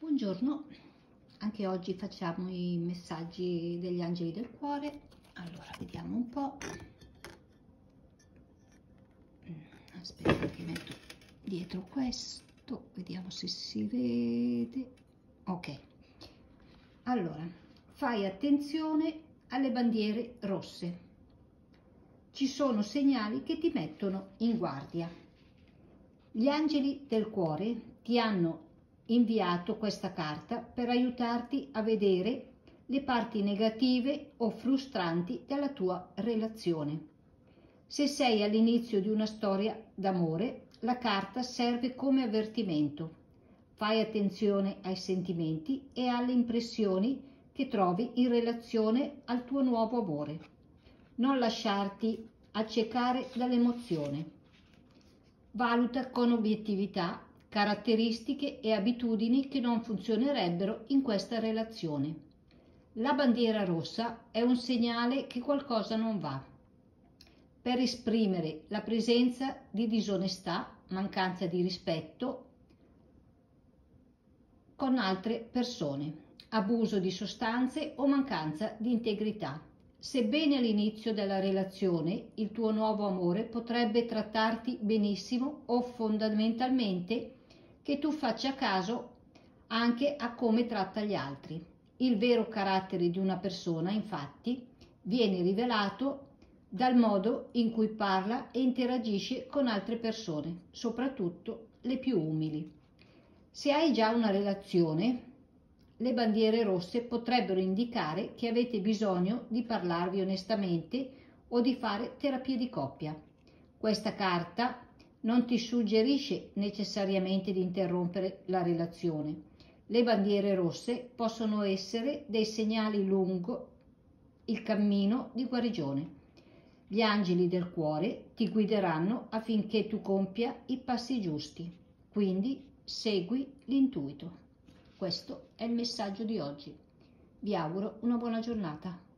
Buongiorno, anche oggi facciamo i messaggi degli angeli del cuore. Allora, vediamo un po'. Aspetta che metto dietro questo, vediamo se si vede. Ok, allora, fai attenzione alle bandiere rosse. Ci sono segnali che ti mettono in guardia. Gli angeli del cuore ti hanno inviato questa carta per aiutarti a vedere le parti negative o frustranti della tua relazione. Se sei all'inizio di una storia d'amore, la carta serve come avvertimento. Fai attenzione ai sentimenti e alle impressioni che trovi in relazione al tuo nuovo amore. Non lasciarti accecare dall'emozione. Valuta con obiettività caratteristiche e abitudini che non funzionerebbero in questa relazione. La bandiera rossa è un segnale che qualcosa non va. Per esprimere la presenza di disonestà, mancanza di rispetto con altre persone, abuso di sostanze o mancanza di integrità. Sebbene all'inizio della relazione il tuo nuovo amore potrebbe trattarti benissimo o fondamentalmente che tu faccia caso anche a come tratta gli altri. Il vero carattere di una persona, infatti, viene rivelato dal modo in cui parla e interagisce con altre persone, soprattutto le più umili. Se hai già una relazione, le bandiere rosse potrebbero indicare che avete bisogno di parlarvi onestamente o di fare terapia di coppia. Questa carta non ti suggerisce necessariamente di interrompere la relazione. Le bandiere rosse possono essere dei segnali lungo il cammino di guarigione. Gli angeli del cuore ti guideranno affinché tu compia i passi giusti. Quindi segui l'intuito. Questo è il messaggio di oggi. Vi auguro una buona giornata.